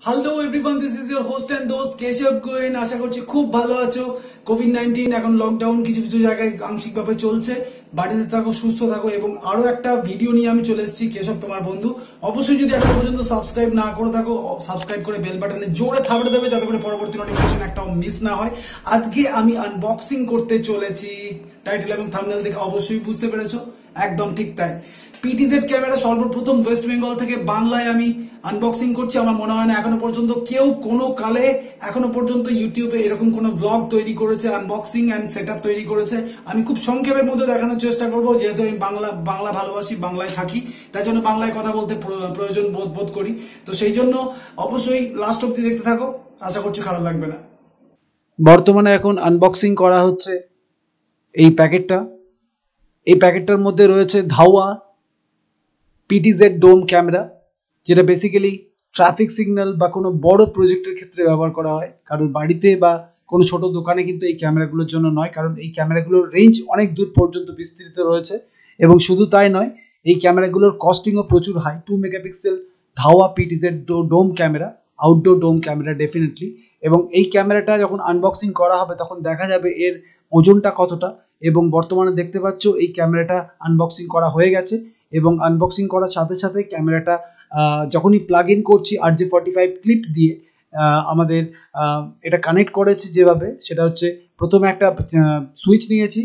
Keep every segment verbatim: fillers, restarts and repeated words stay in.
Hello everyone, this is your host and দোস্ত Keshab Gwyn. আশা করছি খুব ভালো আছো। কোভিড নাইন্টিন এখন লকডাউন কিছু কিছু জায়গায় আংশিকভাবে চলছে। বাড়িতে থাকো, সুস্থ থাকো। এবং আরো একটা ভিডিও নিয়ে আমি চলে এসেছি, কেশব তোমার বন্ধু। অবশ্যই যদি এখনো পর্যন্ত সাবস্ক্রাইব না করে থাকো, সাবস্ক্রাইব করে বেল বাটনে জোরে থাবড়ে দেবে, যাতে করে পরবর্তী নোটিফিকেশন একটাও মিস না হয়। আজকে আমি আনবক্সিং করতে চলেছি। টাইটেল এবং থাম্বনেল দেখে অবশ্যই বুঝতে পেরেছো, একদম ঠিক তাই। পিটিজেড ক্যামেরা সর্বপ্রথম ওয়েস্ট বেঙ্গল থেকে বাংলায় আমি আনবক্সিং করছি। আমার মনে হয় না এখনো পর্যন্ত কেউ কোনো কালে এখনো পর্যন্ত ইউটিউবে এরকম কোনো ব্লগ তৈরি করেছে, আনবক্সিং এন্ড সেটআপ তৈরি করেছে। আমি খুব সংক্ষেপের মধ্যে দেখানোর চেষ্টা করব, যেহেতু আমি বাংলা বাংলা ভালোবাসি, বাংলায় থাকি, তাই জন্য বাংলায় কথা বলতে প্রয়োজন বোধ বোধ করি। তো সেই জন্য অবশ্যই লাস্ট অব্দি দেখতে থাকো, আশা করছি খারাপ লাগবে না। বর্তমানে এখন আনবক্সিং করা হচ্ছে এই প্যাকেটটা। এই প্যাকেটটার মধ্যে রয়েছে ধাওয়া পিটিজেড ডোম ক্যামেরা, যেটা বেসিক্যালি ট্রাফিক সিগন্যাল বা কোনো বড় প্রজেক্টের ক্ষেত্রে ব্যবহার করা হয়। কারণ বাড়িতে বা কোনো ছোট দোকানে কিন্তু এই ক্যামেরাগুলোর জন্য নয়, কারণ এই ক্যামেরাগুলোর রেঞ্জ অনেক দূর পর্যন্ত বিস্তৃত রয়েছে। এবং শুধু তাই নয়, এই ক্যামেরাগুলোর কস্টিংও প্রচুর high. Two megapixel Dahua PTZ dome camera, outdoor dome camera definitely. এবং এই ক্যামেরাটা যখন আনবক্সিং করা হবে তখন দেখা যাবে এর ওজনটা কতটা। এবং বর্তমানে দেখতে পাচ্ছ এই ক্যামেরাটা আনবক্সিং করা হয়ে গেছে। এবং আনবক্সিং করার সাথে সাথে ক্যামেরাটা যখনই প্লাগ ইন করছি R J forty five clip দিয়ে আমাদের এটা কানেক্ট করেছি যেভাবে, সেটা হচ্ছে প্রথমে একটা সুইচ নিয়েছি,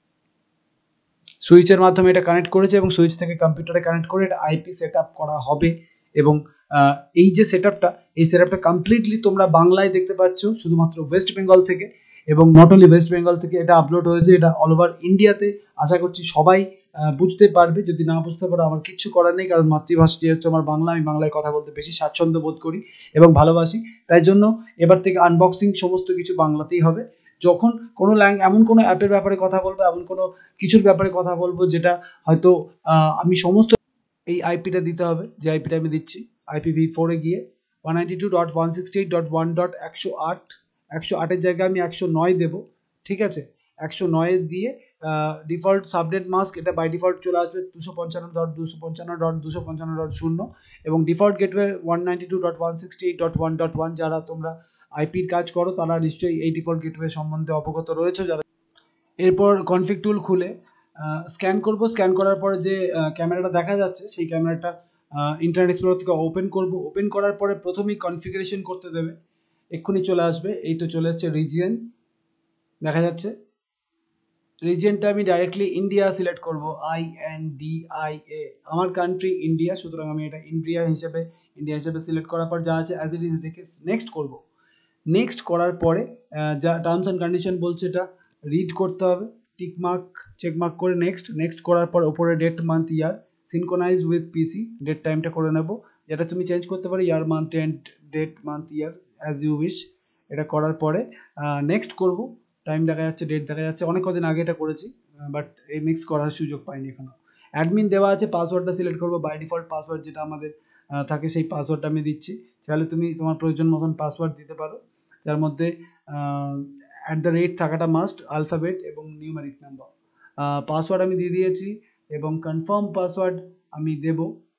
সুইচের মাধ্যমে এটা কানেক্ট করেছে এবং সুইচ থেকে কম্পিউটারে কানেক্ট করে এটা আইপি সেট আপ করা হবে। এবং এই যে সেট আপটা, এই সেট আপটা কমপ্লিটলি তোমরা বাংলায় দেখতে পাচ্ছ, শুধুমাত্র ওয়েস্ট বেঙ্গল থেকে। এবং নট অনলি ওয়েস্ট বেঙ্গল থেকে এটা আপলোড হয়েছে, এটা অল ওভার ইন্ডিয়াতে। আশা করছি সবাই বুঝতে পারবে। যদি না বুঝতে পারো আমার কিচ্ছু করার নেই, কারণ মাতৃভাষাটি হচ্ছে আমার বাংলা। আমি বাংলায় কথা বলতে বেশি স্বাচ্ছন্দ্য বোধ করি এবং ভালোবাসি। তাই জন্য এবার থেকে আনবক্সিং সমস্ত কিছু বাংলাতেই হবে। যখন কোনো ল্যাং এমন কোনো অ্যাপের ব্যাপারে কথা বলবো, এমন কোনো কিছুর ব্যাপারে কথা বলবো যেটা হয়তো আমি সমস্ত এই আইপিটা দিতে হবে, যে আইপিটা আমি দিচ্ছি আইপি ভি ফোরে গিয়ে one ninety two dot one sixty eight dot one dot একশো আট একশো আটের জায়গায় আমি একশো নয় দেবো। ঠিক আছে, একশো নয় দিয়ে ডিফল্ট সাবনেট মাস্ক, এটা বাই ডিফল্ট চলে আসবে দুশো পঞ্চান্ন ডট দুশো পঞ্চান্ন ডট দুশো পঞ্চান্ন ডট শূন্য। এবং default gateway one ninety two dot one sixty eight dot one dot one. যারা তোমরা আইপির কাজ করো তারা নিশ্চয়ই এই ডিফল্ট গেটওয়ে সম্বন্ধে অবগত রয়েছে যারা। এরপর কনফিগ টুল খুলে স্ক্যান করব। স্ক্যান করার পরে যে ক্যামেরাটা দেখা যাচ্ছে সেই ক্যামেরাটা ইন্টারনেট এক্সপ্লোরার থেকে ওপেন করব। ওপেন করার পরে প্রথমেই কনফিগারেশন করতে দেবে, এক্ষুনি চলে আসবে। এই তো চলে আসছে রিজিয়ন, দেখা যাচ্ছে। রিজিয়নটা আমি ডাইরেক্টলি ইন্ডিয়া সিলেক্ট করব, I N D I A. আমার কান্ট্রি ইন্ডিয়া, সুতরাং আমি এটা ইন্ডিয়া হিসেবে ইন্ডিয়া হিসেবে সিলেক্ট করার পর যা আছে অ্যাজ ইট ইজ রেখে নেক্সট করব। নেক্সট করার পরে যা টার্মস অ্যান্ড কন্ডিশন বলছে এটা রিড করতে হবে, টিক মার্ক চেক মার্ক করে নেক্সট। নেক্সট করার পর ওপরে date month year synchronize with PC, date টাইমটা করে নেব, যেটা তুমি চেঞ্জ করতে পারো year month and date month year as you wish. এটা করার পরে নেক্সট করব। টাইম দেখা যাচ্ছে, ডেট দেখা যাচ্ছে, অনেক কদিন আগে এটা করেছি, বাট এই মিক্স করার সুযোগ পাইনি এখনো। অ্যাডমিন দেওয়া আছে, পাসওয়ার্ডটা সিলেক্ট করবো। বাই ডিফল্ট পাসওয়ার্ড যেটা আমাদের থাকে সেই পাসওয়ার্ডটা আমি দিচ্ছি। তাহলে তুমি তোমার প্রয়োজন মতন পাসওয়ার্ড দিতে পারো, যার মধ্যে অ্যাট দ্য রেট থাকাটা মাস্ট, আলফাবেট এবং নিউমেরিক নাম্বার। পাসওয়ার্ড আমি দিয়ে দিয়েছি এবং কনফার্ম পাসওয়ার্ড আমি দেব।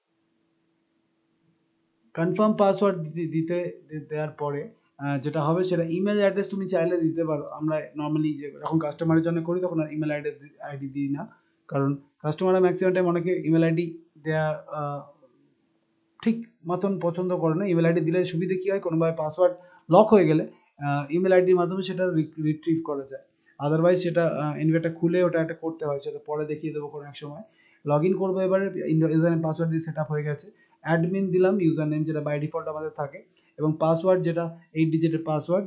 কনফার্ম পাসওয়ার্ড দিতে দেওয়ার পরে যেটা হবে সেটা ইমেল অ্যাড্রেস তুমি চাইলে দিতে পারো। আমরা নর্মালি যে যখন কাস্টমারের জন্য করি তখন আর ইমেল অ্যাড্রেস আইডি দিই না, কারণ কাস্টমাররা ম্যাক্সিমাম টাইম অনেকে ইমেল আইডি দেওয়া ঠিক মতন পছন্দ করে না। ইমেল আইডি দিলে সুবিধে কী হয়, কোনোভাবে পাসওয়ার্ড লক হয়ে গেলে ইমেল আইডির মাধ্যমে সেটা রিট্রিভ করা যায়। আদারওয়াইজ সেটা ইনভাইটটা খুলে ওটা একটা করতে হয়, সেটা পরে দেখিয়ে দেবো কোনো এক সময়। লগ ইন করবো এবারে, ইউজার নেম পাসওয়ার্ড দিয়ে সেট আপ হয়ে গেছে। অ্যাডমিন দিলাম ইউজার নেম, যেটা বাই ডিফল্ট আমাদের থাকে, এবং পাসওয়ার্ড যেটা এইট ডিজিটের পাসওয়ার্ড,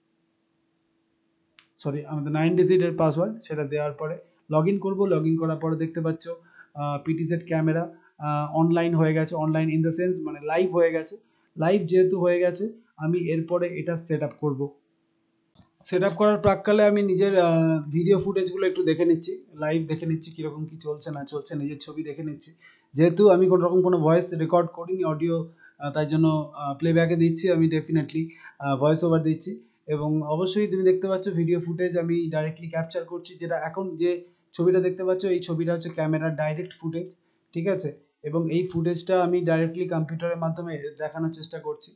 সরি আমাদের নাইন ডিজিটের পাসওয়ার্ড, সেটা দেওয়ার পরে লগ ইন করবো। লগ ইন করার পরে দেখতে পাচ্ছ পিটিজেড ক্যামেরা অনলাইন হয়ে গেছে। অনলাইন ইন দ্য সেন্স মানে লাইভ হয়ে গেছে। লাইভ যেহেতু হয়ে গেছে আমি এরপরে এটা সেট আপ করবো। সেট আপ করার প্রাককালে আমি নিজের ভিডিও ফুটেজগুলো একটু দেখে নিচ্ছি, লাইভ দেখে নিচ্ছি কীরকম কী চলছে না চলছে, নিজের ছবি দেখে নিচ্ছি। যেহেতু আমি কোনো রকম কোনো ভয়েস রেকর্ড করিনি, অডিও, তাই জন্য প্লেব্যাকে দিচ্ছি আমি, ডেফিনেটলি ভয়েস ওভার দিচ্ছি। এবং অবশ্যই তুমি দেখতে পাচ্ছ ভিডিও ফুটেজ আমি ডাইরেক্টলি ক্যাপচার করছি, যেটা এখন যে ছবিটা দেখতে পাচ্ছ এই ছবিটা হচ্ছে ক্যামেরার ডাইরেক্ট ফুটেজ, ঠিক আছে। এবং এই ফুটেজটা আমি ডাইরেক্টলি কম্পিউটারের মাধ্যমে দেখানোর চেষ্টা করছি।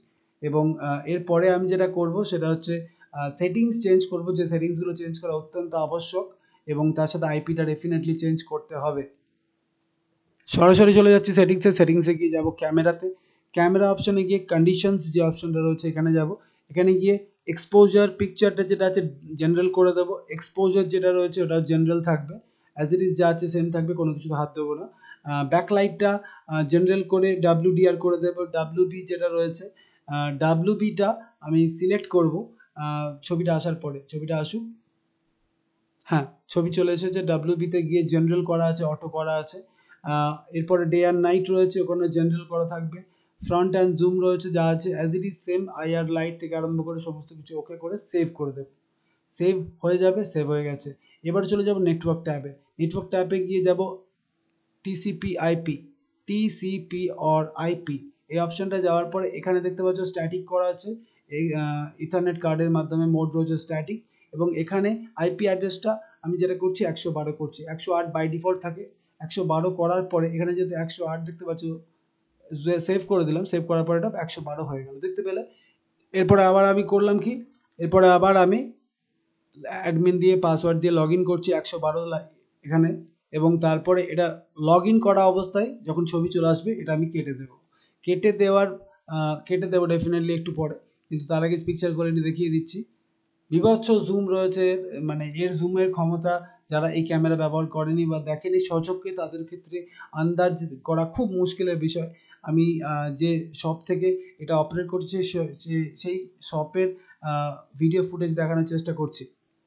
এবং এরপরে আমি যেটা করব সেটা হচ্ছে সেটিংস চেঞ্জ করব, যে সেটিংসগুলো চেঞ্জ করা অত্যন্ত আবশ্যক এবং তার সাথে আইপিটা ডেফিনেটলি চেঞ্জ করতে হবে। সরাসরি চলে যাচ্ছি সেটিংসে। সেটিংসে গিয়ে যাব ক্যামেরাতে, ক্যামেরা অপশনে গিয়ে কন্ডিশনস যে অপশনটা রয়েছে এখানে যাব। এখানে গিয়ে এক্সপোজার পিকচারটা যেটা আছে জেনারেল করে দেবো, এক্সপোজার যেটা রয়েছে ওটাও জেনারেল থাকবে, অ্যাজ ইট ইজ যা আছে সেম থাকবে, কোনো কিছু হাত দেবো না। ব্যাকলাইটটা জেনারেল করে ডাব্লিউডিআর করে দেবো, ডাব্লিউবি যেটা রয়েছে ডাব্লিউবিটা আমি সিলেক্ট করব ছবিটা আসার পরে, ছবিটা আসুক, হ্যাঁ ছবি চলে এসেছে, ডাব্লিউবিতে গিয়ে জেনারেল করা আছে, অটো করা আছে। এরপরে ডে অ্যান্ড নাইট রয়েছে, ওখানে জেনারেল করা থাকবে। ফ্রন্ট অ্যান্ড জুম রয়েছে, যা আছে as it is same, IR light থেকে আরম্ভ করে সমস্ত কিছু ওকে করে সেভ করে দেব। সেভ হয়ে যাবে, সেভ হয়ে গেছে। এবার চলে যাব নেটওয়ার্ক ট্যাবে। নেটওয়ার্ক ট্যাবে গিয়ে যাব TCP IP, TCP or IP এই অপশনটা যাওয়ার পরে এখানে দেখতে পাচ্ছ স্ট্যাটিক করা আছে, এই ইথারনেট কার্ডের মাধ্যমে মোড রয়েছে স্ট্যাটিক, এবং এখানে আইপি অ্যাড্রেসটা আমি যেটা করছি একশো বারো করছি, একশো আট বাই ডিফল্ট থাকে। একশো বারো করার পরে এখানে যেহেতু একশো আট দেখতে পাচ্ছ সেভ করে দিলাম, সেভ করার পরে এটা একশো বারো হয়ে গেল, দেখতে পেলে। এরপরে আবার আমি করলাম কি, এরপরে আবার আমি অ্যাডমিন দিয়ে পাসওয়ার্ড দিয়ে লগ ইন করছি একশো বারো এখানে, এবং তারপরে এটা লগ ইন করা অবস্থায় যখন ছবি চলে আসবে এটা আমি কেটে দেবো। কেটে দেওয়ার কেটে দেবো ডেফিনেটলি একটু পরে, কিন্তু তার আগে পিকচার কোয়ালিটি দেখিয়ে দিচ্ছি। বিভৎস জুম রয়েছে, মানে এর জুমের ক্ষমতা যারা এই ক্যামেরা ব্যবহার করেনি বা দেখেনি সচক্ষে তাদের ক্ষেত্রে আন্দাজ করা খুব মুশকিলের বিষয়। আমি যে শপ থেকে এটা অপারেট করছি সেই শপের ভিডিও ফুটেজ দেখানোর চেষ্টা করছি।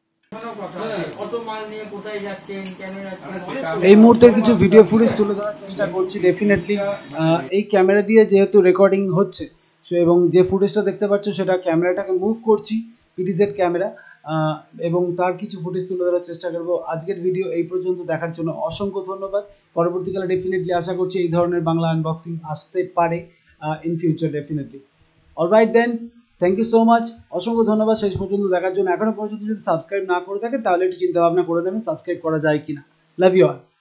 এই মুহূর্তে কিছু ভিডিও ফুটেজ তুলে ধরার চেষ্টা করছি। ডেফিনেটলি এই ক্যামেরা দিয়ে যেহেতু রেকর্ডিং হচ্ছে, সো এবং যে ফুটেজটা দেখতে পাচ্ছ সেটা ক্যামেরাটাকে মুভ করছি, পিটিজেড ক্যামেরা, এবং তার কিছু ফুটেজ তুলে ধরার চেষ্টা করব। আজকের ভিডিও এই পর্যন্ত দেখার জন্য অসংখ্য ধন্যবাদ। পরবর্তীকালে ডেফিনেটলি আশা করছি এই ধরনের বাংলা আনবক্সিং আসতে পারে in future definitely. Alright then, thank you so much, অসংখ্য ধন্যবাদ শেষ পর্যন্ত দেখার জন্য। এখনো পর্যন্ত যদি সাবস্ক্রাইব না করে থাকে তাহলে একটু চিন্তা ভাবনা করে দেবেন সাবস্ক্রাইব করা যায় কিনা। Love you all.